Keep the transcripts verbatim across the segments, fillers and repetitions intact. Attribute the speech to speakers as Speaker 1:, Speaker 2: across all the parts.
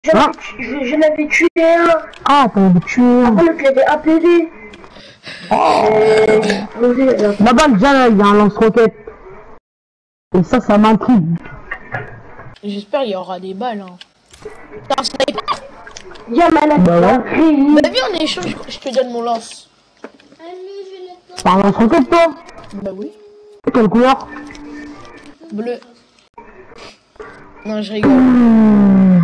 Speaker 1: Je
Speaker 2: Ah.
Speaker 1: l'avais tué un.
Speaker 2: Ah, t'en avais tué un.
Speaker 1: Après, l'autre l'avait A P D.
Speaker 2: Oh.
Speaker 1: Euh,
Speaker 2: Là-bas, déjà, là, il y a un lance-roquette. Et ça, ça m'intrigue.
Speaker 3: J'espère qu'il y aura des balles. Hein. T'as un sniper?
Speaker 1: Viens, malade.
Speaker 2: Bah ouais.
Speaker 3: Bah viens, en échange, je te donne mon lance.
Speaker 2: T'as un lance-roquette, toi?
Speaker 3: Bah oui.
Speaker 2: Quelle couleur?
Speaker 3: Bleu. Non, je rigole.
Speaker 2: Mmh.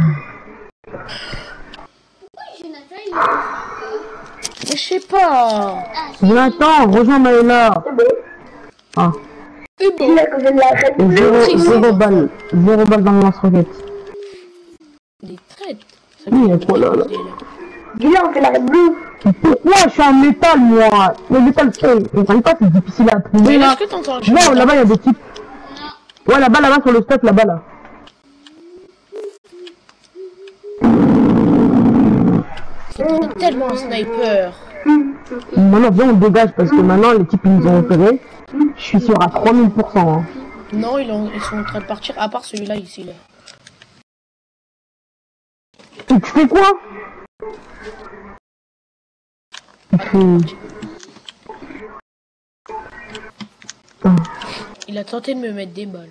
Speaker 3: Mais je sais pas.
Speaker 2: Jonathan, rejoins Maëla. Ah.
Speaker 3: C'est bon.
Speaker 1: Là, que je l'arrête.
Speaker 2: Et zéro, zéro balle. Zéro balle dans le lance-roquette.
Speaker 3: Des traites.
Speaker 2: Oui, il y a quoi là, là?
Speaker 1: Dis-là, on fait l'arrêt bleu.
Speaker 2: Pourquoi je suis en métal, moi? Le métal, hey, on ne pas, c'est difficile à trouver
Speaker 3: Mais
Speaker 2: là.
Speaker 3: est-ce que t'entends?
Speaker 2: Non, là-bas, il y a des types. Ouais, là-bas, là-bas, sur le step, là-bas, là.
Speaker 3: C'est tellement un sniper.
Speaker 2: Maintenant, viens, on dégage parce que maintenant, les types, ils nous ont opérés. Je suis sûr à trois mille pour cent. Hein.
Speaker 3: Non, ils, ont, ils sont en train de partir, à part celui-là ici. Là.
Speaker 2: Et tu fais quoi? Tu fais... Ah.
Speaker 3: Il a tenté de me mettre des balles.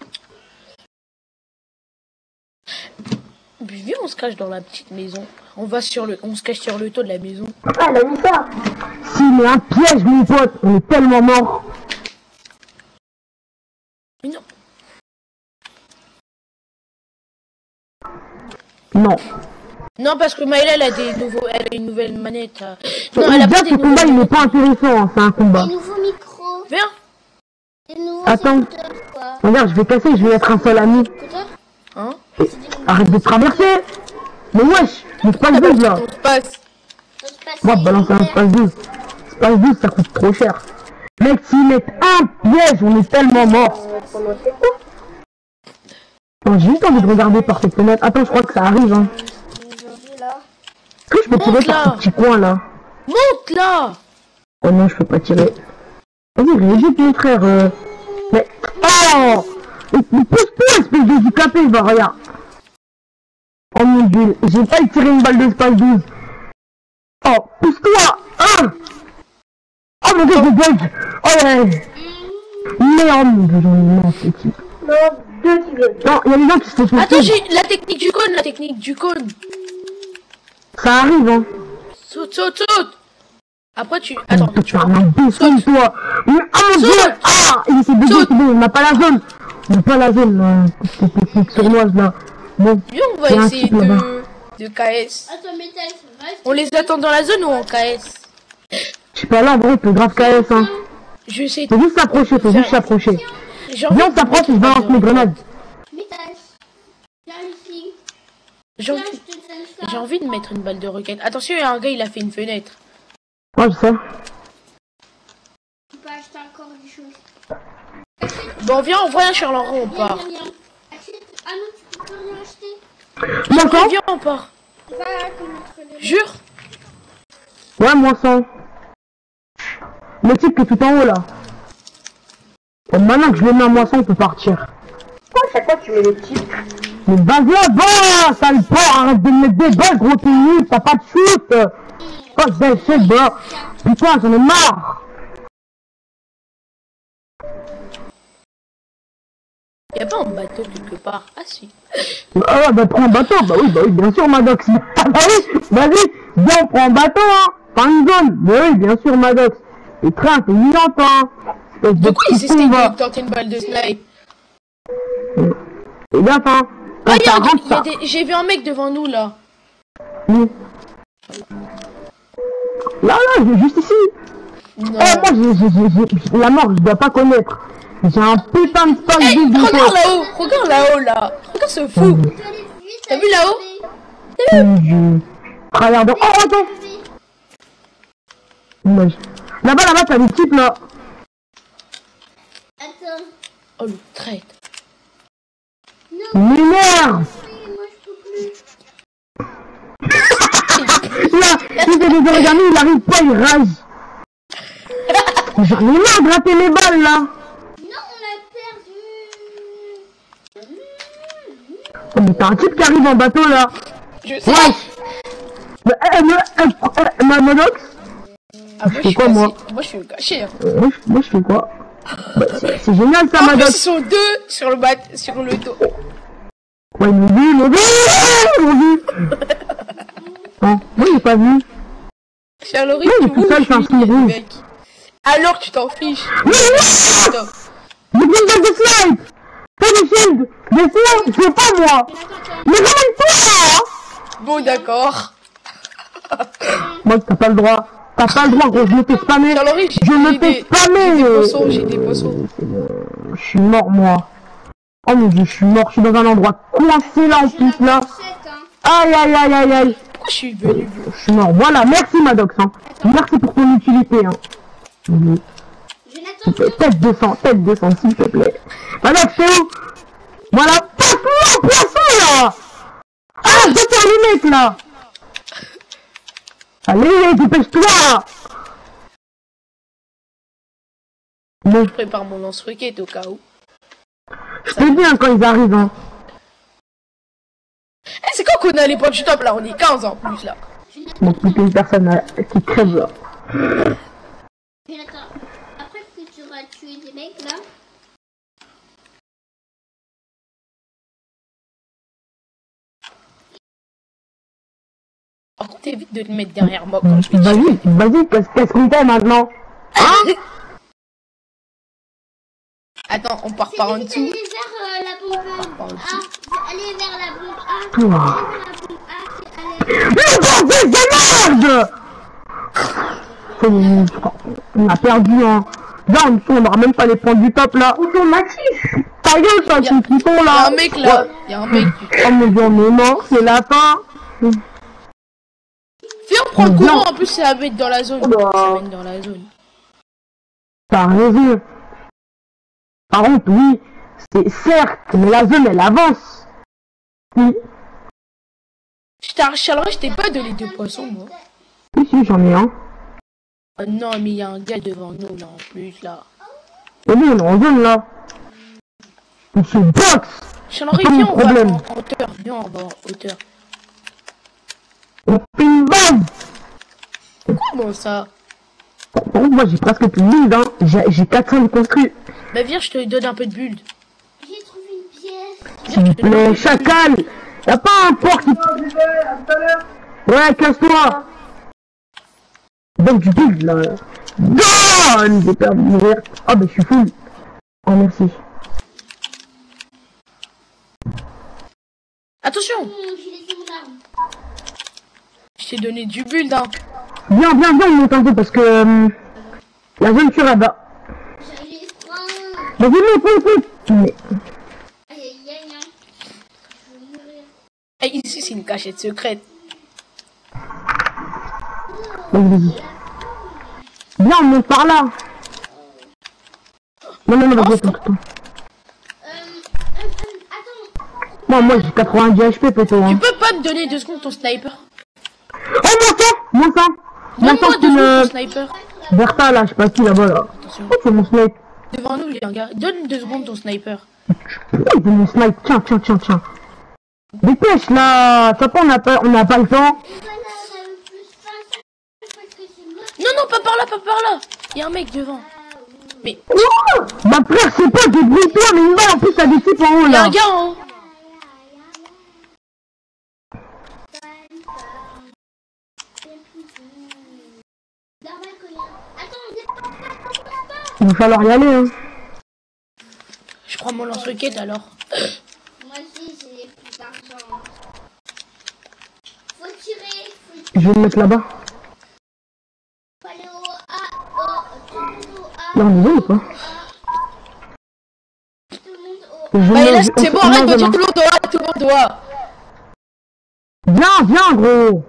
Speaker 3: Puis viens, on se cache dans la petite maison. On va sur le, on se cache sur le toit de la maison.
Speaker 1: Ah, elle a mis ça.
Speaker 2: S'il met un piège, mon pote, on est tellement mort.
Speaker 3: Mais non.
Speaker 2: Non.
Speaker 3: Non, parce que Maëla, elle a des nouveaux, elle a une nouvelle manette. euh. Non,
Speaker 2: Non,
Speaker 3: elle a
Speaker 2: déjà,
Speaker 3: pas des
Speaker 2: ce combat,
Speaker 3: nouvelles
Speaker 2: il n'est
Speaker 3: manettes.
Speaker 2: pas intéressant, hein, c'est un combat.
Speaker 4: Des nouveaux micros,
Speaker 3: Viens.
Speaker 4: des nouveaux
Speaker 2: Attends.
Speaker 4: écouteurs, quoi.
Speaker 2: Regarde, je vais casser, je vais être un seul ami.
Speaker 4: Écouteurs?
Speaker 3: Hein?
Speaker 2: Arrête de traverser. Mais wesh, je pas le douze là.
Speaker 3: On se passe.
Speaker 4: Ça se passe
Speaker 2: Moi,
Speaker 4: les
Speaker 2: balancer un
Speaker 4: écouteurs.
Speaker 2: space douze. Space douze, ça coûte trop cher. Mec, s'ils mettent un piège, on est tellement mort. Non, j'ai juste envie de regarder par cette fenêtre. Attends, je crois que ça arrive, hein.
Speaker 4: Aujourd'hui, là.
Speaker 2: Est-ce que je peux tirer
Speaker 3: Monte,
Speaker 2: par
Speaker 3: là.
Speaker 2: ce petit coin là?
Speaker 3: Monte là.
Speaker 2: Oh non, je peux pas tirer. Vas-y, réédite mon frère. Euh... Mais. Oh! Mais pousse-toi, espèce de handicapé, va, regarde. Oh mon dieu, j'ai failli tirer une balle de space douze. Oh, pousse-toi! Ah! Oh mon dieu, je bug! Oh ouais! Merde, mon dieu, j'en ai marre, ce type.
Speaker 1: Non, deux qui viennent.
Speaker 2: Non, il y a des gens qui se font
Speaker 3: Attends,
Speaker 2: sauter.
Speaker 3: j'ai la technique du cône, la technique du cône.
Speaker 2: Ça arrive, hein.
Speaker 3: Saute, saute, saute. Après tu, attends,
Speaker 2: Tu
Speaker 3: tu
Speaker 2: vas un imbécile, toi! Mais, oh mon dieu!
Speaker 3: Saute.
Speaker 2: Ah! Il essaie de
Speaker 3: Saute.
Speaker 2: bouger, c'est bon, on n'a pas la zone! On n'a pas la zone, là. Cette technique sournoise, là. Bon.
Speaker 3: Viens, on va
Speaker 2: Il y a un
Speaker 3: essayer
Speaker 2: type là-bas.
Speaker 3: de, de K S.
Speaker 4: Attends, métal, reste.
Speaker 3: On les attend dans la zone ou en K S?
Speaker 2: Je sais pas, là, en vrai, il peut grave K S, hein.
Speaker 3: Je vais essayer de...
Speaker 2: Faut juste s'approcher, faut juste s'approcher.
Speaker 3: J'ai envie
Speaker 2: Viens, on
Speaker 3: de
Speaker 2: s'approche,
Speaker 3: mettre
Speaker 2: je
Speaker 3: une
Speaker 2: balance
Speaker 3: balle
Speaker 2: mes
Speaker 3: de
Speaker 2: grenades.
Speaker 4: Métal. Viens ici.
Speaker 3: J'ai
Speaker 4: Viens,
Speaker 3: envie...
Speaker 4: je te donne ça.
Speaker 3: J'ai envie de mettre une balle de roquette. Attention, il y a un gars, il a fait une fenêtre.
Speaker 2: Ouais, je sais.
Speaker 4: Tu peux acheter encore des choses.
Speaker 3: Bon, viens, on voit un Charleroi, on
Speaker 4: Viens,
Speaker 3: part.
Speaker 4: viens, viens. Achète. Ah non, tu peux pas rien acheter.
Speaker 2: D'accord?
Speaker 3: Viens, on part.
Speaker 4: Va connaître les...
Speaker 3: Jure.
Speaker 2: Ouais, moi cent. Le type qui est tout en haut, là. Et maintenant que je le mets à moi cent, il peut partir.
Speaker 1: Pourquoi à chaque fois tu mets les types?
Speaker 2: Mais vas-y là-bas, sale porc, arrête de me mettre des balles, gros, t'es nul, t'as pas de shoot. Oh, c'est shit, bro. Putain, j'en ai marre.
Speaker 3: Y a pas un bateau quelque part? Ah si.
Speaker 2: Ah, bah prends un bateau, bah oui, bah oui, bien sûr, Maddox. Ah bah oui, vas-y, viens, on prend un bateau, hein. Pas une zone, bah oui, bien sûr, Maddox. Et très intelligent, hein. Espèce de
Speaker 3: Pourquoi ils
Speaker 2: petit
Speaker 3: essaient
Speaker 2: con, va.
Speaker 3: de tenter une balle de snipe?
Speaker 2: Et gaffe, hein. Quand
Speaker 3: Ah, y a
Speaker 2: ça
Speaker 3: un-
Speaker 2: rentre,
Speaker 3: y a
Speaker 2: ça.
Speaker 3: des... J'ai vu un mec devant nous là.
Speaker 2: Oui. Là, là, j'ai- juste ici.
Speaker 3: Non.
Speaker 2: Oh, moi, j'ai, j'ai, j'ai, j'ai- la mort, je dois pas connaître. J'ai un putain de space
Speaker 3: Hey,
Speaker 2: douze de
Speaker 3: regarde
Speaker 2: pote.
Speaker 3: là-haut, regarde là-haut là. Regarde ce fou. T'as vu là-haut?
Speaker 2: Je... Regardons. Oh, attends. Dommage. Là-bas, là-bas, t'as des types, là.
Speaker 4: Attends.
Speaker 3: Oh le traître.
Speaker 4: Non,
Speaker 2: Mais merde.
Speaker 4: oui, moi je peux plus.
Speaker 2: Là, il fait des origami, il arrive pas, il rage. J'en ai marre de rater mes balles, là.
Speaker 4: Non, on l'a perdu.
Speaker 2: Oh, mais t'as un type qui arrive en bateau, là.
Speaker 3: Je sais.
Speaker 2: Ouais. Mais, euh, euh, euh, euh, ma Monox.
Speaker 3: Ah, moi, je
Speaker 2: fais
Speaker 3: suis
Speaker 2: quoi,
Speaker 3: cassé.
Speaker 2: moi
Speaker 3: Moi, je suis caché. Hein.
Speaker 2: euh, moi, je, moi, je fais quoi? Bah, c'est c'est génial, ça,
Speaker 3: En plus, ils
Speaker 2: Madox.
Speaker 3: sont deux sur le bat, sur le dos.
Speaker 2: Ouais, ils m'ont vu, ils m'ont vu, ils m'ont vu. Hein, moi, j'ai pas vu.
Speaker 3: Charles,
Speaker 2: il est
Speaker 3: tu
Speaker 2: tout
Speaker 3: où
Speaker 2: seul,
Speaker 3: je
Speaker 2: c'est un
Speaker 3: suis,
Speaker 2: fil rouge.
Speaker 3: mec. Alors, tu t'en fiches.
Speaker 2: Mais non! J'ai besoin de snipe! Fais des shields! Des shields, je sais pas moi! Mais comment toi?
Speaker 3: Bon, d'accord.
Speaker 2: Moi, t'as pas le droit. T'as pas le droit, gros, je me fais spammer.
Speaker 3: Charles,
Speaker 2: Je me
Speaker 3: j'ai
Speaker 2: fais
Speaker 3: des,
Speaker 2: spammer!
Speaker 3: j'ai des poissons, j'ai des poissons.
Speaker 2: Je suis mort, moi. Oh mon dieu, je suis mort, je suis dans un endroit coincé là en plus là. Aïe aïe aïe aïe aïe.
Speaker 3: Pourquoi je suis venu?
Speaker 2: Je suis mort. Voilà, merci Madox. Hein. Merci pour ton utilité. Hein. Tête deux cents, tête deux cents, s'il te plaît. Madox, c'est où? Voilà, passe-moi un poisson là. Ah, je vais faire les mecs là. Allez, dépêche-toi. Bon.
Speaker 3: Je prépare mon lance-roquette au cas où.
Speaker 2: Je te dis hein, quand ils arrivent. Hein.
Speaker 3: Eh, c'est quand qu'on a les points du top là? On est quinze en plus là.
Speaker 2: Bon, plus qu'une personne là, qui crève là.
Speaker 4: Jonathan, après que tu auras tué des mecs là.
Speaker 3: Par contre, évite de te mettre derrière moi quand je vais
Speaker 2: Vas-y, vas-y, qu'est-ce qu'on fait maintenant? Hein?
Speaker 3: Attends, on part par en dessous.
Speaker 4: Allez vers euh, la bombe
Speaker 3: Par en
Speaker 4: A.
Speaker 3: dessous.
Speaker 4: Allez vers la bombe A.
Speaker 2: Toi.
Speaker 4: Allez vers la bombe A. Allez.
Speaker 2: Mais bordel de merde! On a perdu, hein. Là, en dessous, on n'aura même pas les points du top, là.
Speaker 1: Automatique.
Speaker 2: Ta gueule, ça,
Speaker 3: Y'a-
Speaker 2: qui sont
Speaker 3: Y'a
Speaker 2: là.
Speaker 3: un mec là.
Speaker 2: Ouais.
Speaker 3: Y'a un mec.
Speaker 2: Oh mon dieu, on est mort, c'est la fin.
Speaker 3: Viens, on prend le
Speaker 2: Mais
Speaker 3: courant.
Speaker 2: non.
Speaker 3: En plus, ça va mettre dans la zone.
Speaker 1: Oh bah.
Speaker 3: Ça va mettre dans la zone.
Speaker 2: T'as raison. Par contre, oui, c'est certes, mais la zone, elle avance. Oui,
Speaker 3: Je t'ai Charles, je t'ai pas donné deux poissons, moi.
Speaker 2: oui, si, j'en ai un.
Speaker 3: Oh non, mais il y a un gars devant nous là en plus là.
Speaker 2: Et nous, on est en zone, là. On se boxe.
Speaker 3: Charles,
Speaker 2: Pas
Speaker 3: viens,
Speaker 2: mon
Speaker 3: on va
Speaker 2: problème.
Speaker 3: en hauteur. Viens, on va en hauteur.
Speaker 2: On fait une base.
Speaker 3: Comment ça?
Speaker 2: Par contre, moi, j'ai presque plus de build, hein. J'ai j'ai quatre cents de construits.
Speaker 3: Bah viens, je te donne un peu de build.
Speaker 4: J'ai trouvé une pièce.
Speaker 2: S'il vous plaît, chacal. Y'a pas un porc qui... Ouais, casse-toi. Donne du build, là. Donne. J'ai peur de mourir. Oh, mais je suis full. Oh, merci.
Speaker 3: Attention,
Speaker 4: Hum, j'ai laissé mon arme.
Speaker 3: je t'ai donné du build hein.
Speaker 2: Viens, viens, viens, on monte un peu parce que... Euh, la zone sur là-bas.
Speaker 4: J'ai les freins.
Speaker 2: Vas-y, monte, monte, monte. Mais...
Speaker 4: Aïe aïe aïe aïe. Je vais mourir.
Speaker 3: Et ici, c'est une cachette secrète.
Speaker 2: Vas-y, vas-y. Viens, on monte par là. Non, non, non, vas-y, attends, attends.
Speaker 4: Euh, euh, euh, attends.
Speaker 2: Moi, moi, j'ai quatre-vingt-dix H P, plutôt,
Speaker 3: Tu
Speaker 2: hein.
Speaker 3: peux pas me donner deux secondes ton sniper?
Speaker 2: Oh, mon sang, mon sang. Mon
Speaker 3: Donne-moi
Speaker 2: sang,
Speaker 3: deux
Speaker 2: c'est
Speaker 3: secondes
Speaker 2: le...
Speaker 3: ton sniper.
Speaker 2: Bertha, là, je sais pas qui, là-bas, là.
Speaker 3: Attention.
Speaker 2: Oh, c'est mon snipe.
Speaker 3: Devant nous, il y a un gars. Donne deux secondes ton sniper.
Speaker 2: Pourquoi il veut mon snipe? Tiens, tiens, tiens, tiens. Dépêche, là. Tu vois pas, on n'a pas, on n'a pas le temps.
Speaker 4: Voilà, j'avais plus faim. Parce que c'est moi.
Speaker 3: Non, non, pas par là, pas par là. Il y a un mec devant. Mais
Speaker 2: Oh, bah, frère, c'est pas débrouille-toi, mais une balle, en plus, t'as des types en haut,
Speaker 3: il y a
Speaker 2: là.
Speaker 3: un gars en haut.
Speaker 2: Il va falloir y aller, hein.
Speaker 3: Je prends mon lance-roquette alors.
Speaker 4: Moi aussi, j'ai plus d'argent. Faut tirer. Faut
Speaker 2: Je vais me mettre là-bas.
Speaker 4: faut aller au A. Au, tout le monde au A.
Speaker 2: Là, on y va ou pas?
Speaker 4: Tout le monde au
Speaker 2: Je
Speaker 3: Bah,
Speaker 2: me-
Speaker 3: là,
Speaker 2: on-
Speaker 3: c'est bon,
Speaker 2: on
Speaker 3: arrête
Speaker 2: en
Speaker 3: de
Speaker 2: va,
Speaker 3: dire
Speaker 2: hein.
Speaker 3: tout le monde doit, tout le monde doit.
Speaker 2: Viens, viens, gros.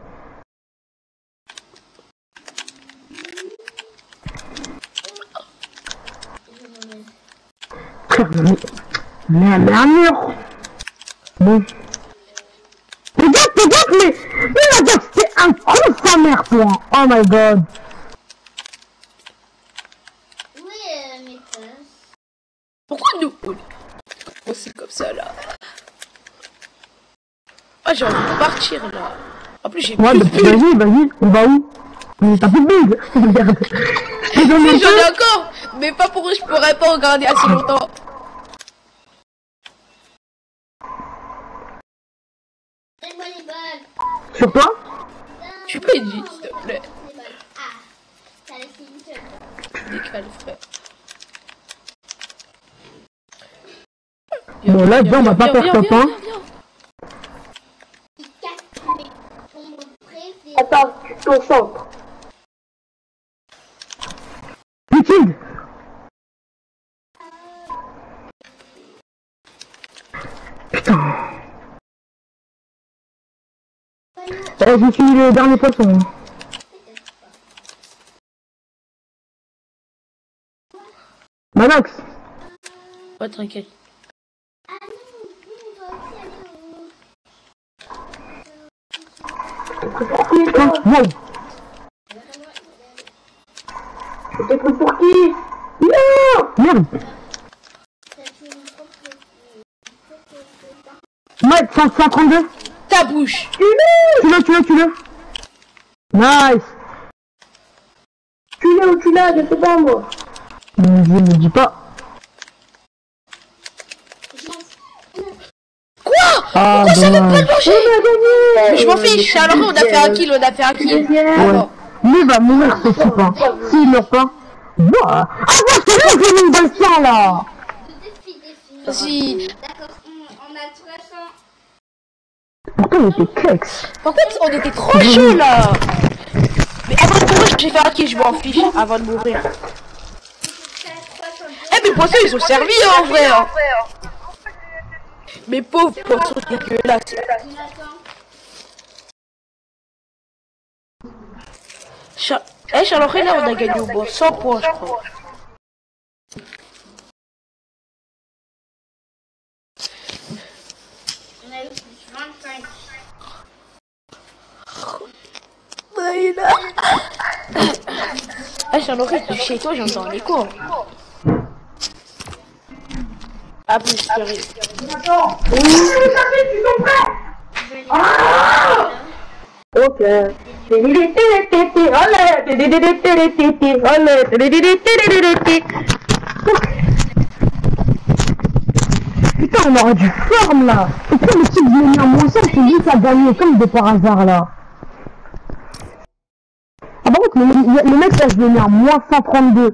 Speaker 2: Frère, mais... Mais, mais un mur. Bon. Regarde, regarde, mais... Mais regarde, c'est un con, sa mère, toi. Oh my god.
Speaker 4: Oui, euh, mes classes.
Speaker 3: Pourquoi nous? Oh, c'est comme ça là. Ah, j'ai envie de partir là. En plus, j'ai
Speaker 2: Ouais,
Speaker 3: plus
Speaker 2: bah,
Speaker 3: de bulles.
Speaker 2: vas-y, vas-y, on va où? Mais t'as plus de bulles. Regarde. Je te donne
Speaker 3: Si,
Speaker 2: un
Speaker 3: j'en
Speaker 2: peu.
Speaker 3: ai encore, mais pas pour eux, je pourrais pas en garder assez longtemps.
Speaker 4: Donne-moi les balles.
Speaker 2: Sur toi?
Speaker 3: Tu peux aider, s'il te plaît.
Speaker 4: Les balles. Ah, ça laisse une seule.
Speaker 3: Décale, frère.
Speaker 2: Bon, là, viens, on va pas faire top un.
Speaker 4: Il casse mes tombes préférées.
Speaker 1: Attends, tu te concentres.
Speaker 2: Liquide. Putain. Eh, j'ai fini le dernier poisson. Manox.
Speaker 3: Ouais, tranquille.
Speaker 4: Ah non, nous, on doit aussi aller au...
Speaker 2: Wow.
Speaker 1: T'es pris pour qui?
Speaker 2: Non. Merde. Mike, cent trente-deux.
Speaker 3: Ta bouche.
Speaker 2: Tu l'as, tu l'as, tu l'as. Nice.
Speaker 1: Tu l'as ou tu l'as, je sais pas moi.
Speaker 2: Je me dis pas.
Speaker 3: Quoi?
Speaker 2: Ah,
Speaker 3: Pourquoi ça veut pas
Speaker 2: dommage.
Speaker 3: le manger? Mais je m'en fiche, alors on a fait un kill, on a fait un kill. Ah
Speaker 2: Ouais.
Speaker 3: bon.
Speaker 2: Lui va mourir ce type, hein. S'il meurt pas. Ouah. Ah, moi, je te dis que j'ai mis une balle sang, là.
Speaker 4: Défi, défi.
Speaker 3: Vas-y.
Speaker 4: D'accord, on, on a trois cents.
Speaker 2: Pourtant, il était kex.
Speaker 3: Par contre, on était trop chaud là. Mais avant de mourir, j'ai fait un kill, je m'en fiche. Avant de mourir. Eh, mes poissons, ils ont servi en vrai. Hein. Mes pauvres poissons dégueulasses. Cha eh, Charles, là, on a gagné au bois. cent points, je crois.
Speaker 4: On a eu plus vingt-cinq.
Speaker 3: Ah, Charles, chez toi, j'entends les cours. Ah, plus, chérie.
Speaker 1: Attends. Oui, tu sont prêts? Ah! Ok.
Speaker 2: Putain, on aurait du forme, là. Pourquoi le type de venir moins cinq, c'est lui qui a gagné, comme de par hasard, là. Ah, par contre, le, le mec, là, je l'ai mis à moins cent trente-deux.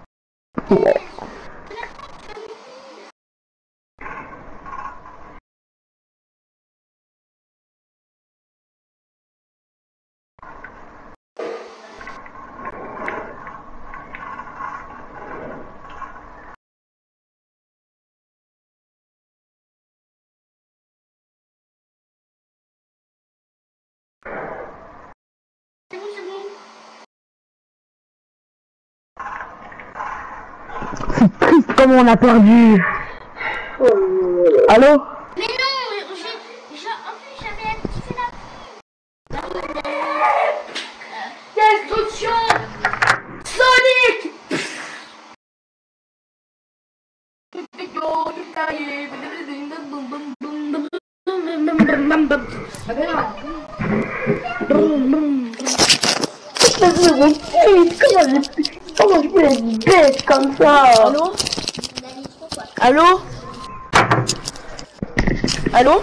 Speaker 2: C'est triste comme on a perdu. Allô?
Speaker 4: Mais non, j'ai, j'ai, en plus j'avais activé la... Destruction Sonic.
Speaker 1: Comment je peux être bête comme ça?
Speaker 3: Allô? Allô? Allô?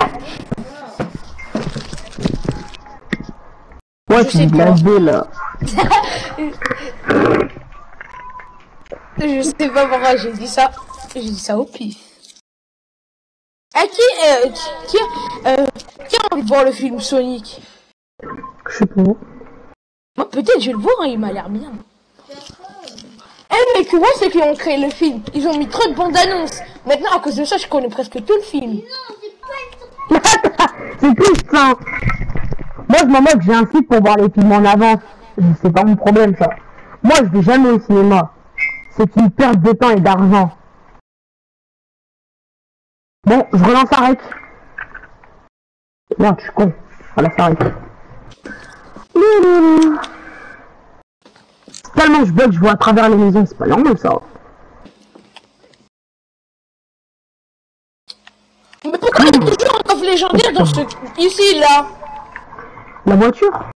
Speaker 2: Ouais,
Speaker 3: Je
Speaker 2: tu
Speaker 3: sais
Speaker 2: dis de la
Speaker 3: pas.
Speaker 2: V, là.
Speaker 3: Je sais pas pourquoi j'ai dit ça. J'ai dit ça au pif. À qui, euh, qui, qui, euh, qui a envie de voir le film Sonic?
Speaker 2: Je sais pas.
Speaker 3: Moi, peut-être je vais le voir, hein, il m'a l'air bien. Eh, mais tu vois, ceux qui ont créé le film, ils ont mis trop de bandes annonces. Maintenant, à cause de ça, je connais presque tout le film.
Speaker 2: C'est triste, ça. Moi, je m'en moque, j'ai un site pour voir les films en avance. C'est pas mon problème, ça. Moi, je vais jamais au cinéma. C'est une perte de temps et d'argent. Bon, je relance arrête. Merde, je suis con. Voilà, ça arrête. Tellement je bug, je vois à travers les maisons, c'est pas normal, ça.
Speaker 3: Mais pourquoi il y a toujours un coffre légendaire dans ce... Ici, là.
Speaker 2: La voiture?